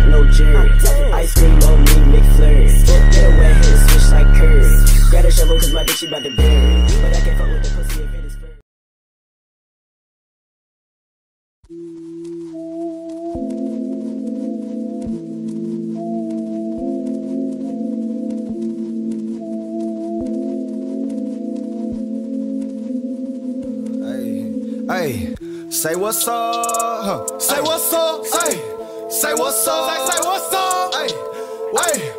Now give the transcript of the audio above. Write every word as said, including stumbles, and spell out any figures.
no jerk. Ice cream on me, McFlurry. Get a wet head, switch like curves. Grab a shovel cause my bitch she bout to bury. But I can't fuck with the pussy if it is fur. Hey, say what's up, huh? Say what's up, say, say what's up, say, say what's up, hey, hey.